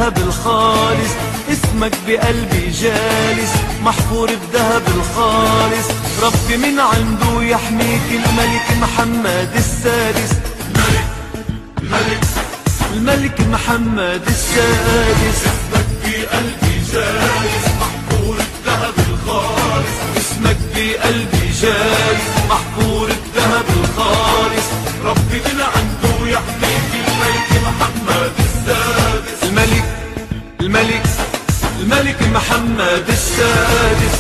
بذهب الخالص، اسمك بقلبي جالس محفور بذهب الخالص. ربي من عنده يحميك الملك محمد السادس. الملك محمد السادس. اسمك بقلبي جالس محفور بذهب الخالص، اسمك بقلبي جالس محفور بذهب الخالص. ربي من عنده يحميك الملك محمد السادس. الملك محمد السادس.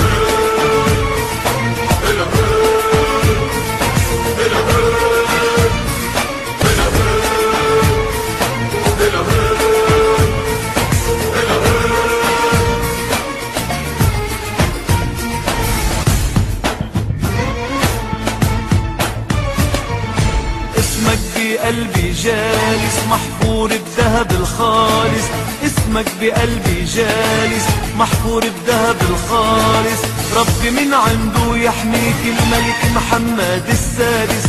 اسمك بقلبي جالس محفور بذهب الخالص، اسمك بقلبي جالس محفور بذهب الخالص. ربي من عنده يحميك الملك محمد السادس.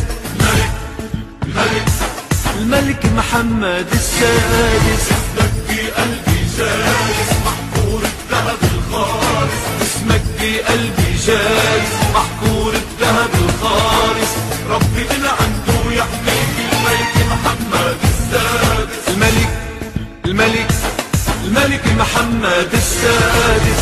الملك محمد السادس. اسمك بقلبي جالس محفور بذهب الخالص، اسمك بقلبي جالس محفور بذهب الخالص. ربي من عنده يحميك الملك محمد السادس. الملك محمد السادس.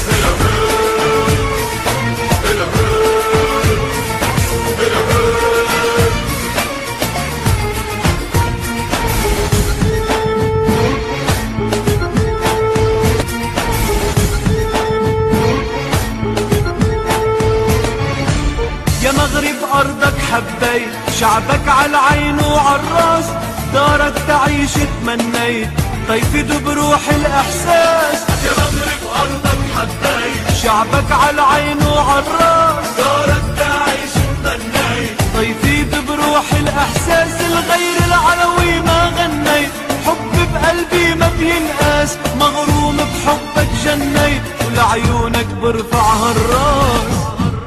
يا مغرب أرضك حبيت، شعبك عالعين وعالراس، دارك تعيش تمنيت، طيفت بروح الإحساس. يا مغرب أرضك حبيت، شعبك عالعين وعالراس، دارك تعيش تمنيت، طيفت بروح الإحساس. الغير العلوي ما غنيت، حب بقلبي ما بينقاس، مغروم بحبك جنيت، ولعيونك برفعها الراس.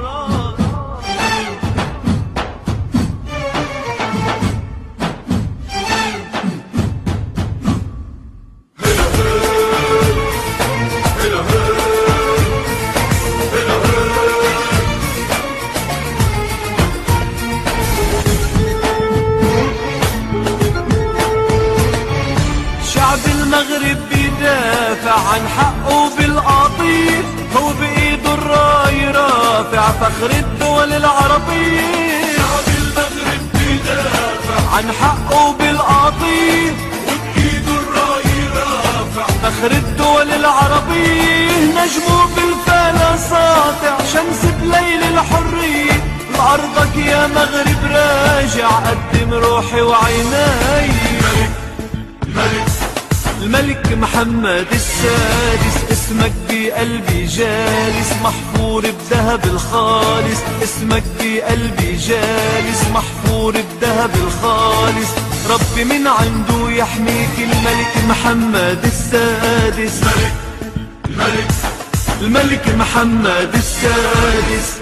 شعب المغرب بيدافع عن حقه بالقاطير، هو بإيده الراي رافع فخر الدول العربية. شعب المغرب بيدافع عن حقه بالقاطير، وبإيده الراي رافع فخر الدول العربية. نجمه بالفلا ساطع، شمس بليل الحرية، لأرضك يا مغرب راجع، قدم روحي وعيناي. الملك محمد السادس. اسمك بقلبي جالس محفور بذهب الخالص، اسمك بقلبي جالس محفور بذهب الخالص. ربي من عنده يحميك الملك محمد السادس. الملك محمد السادس.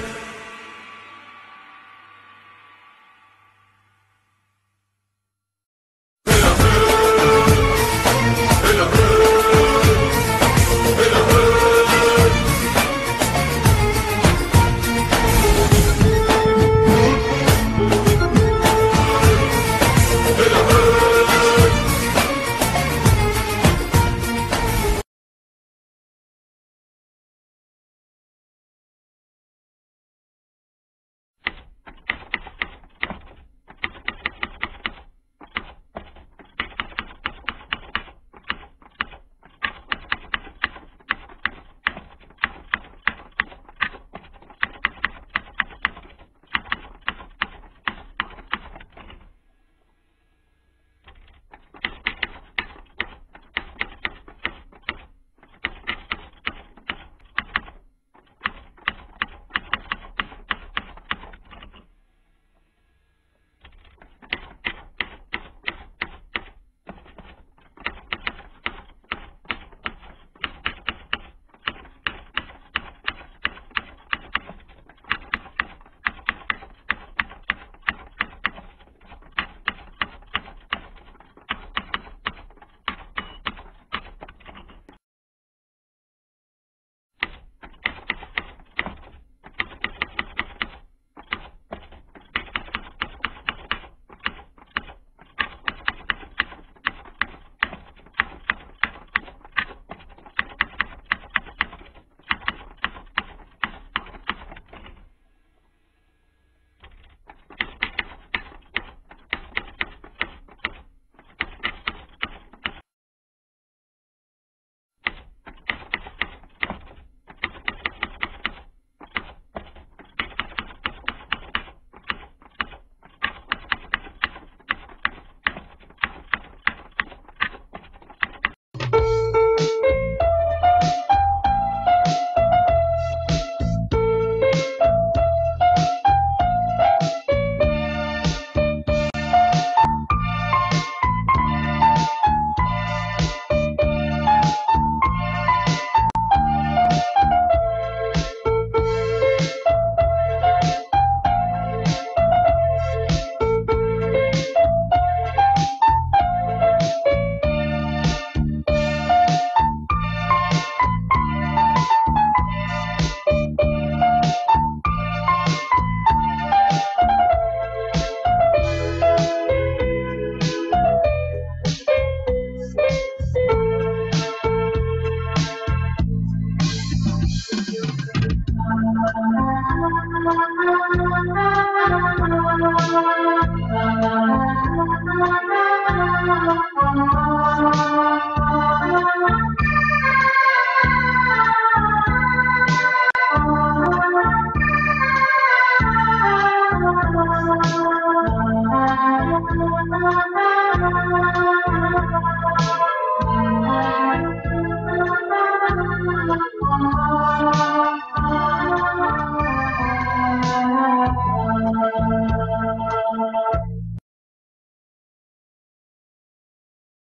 Thank you.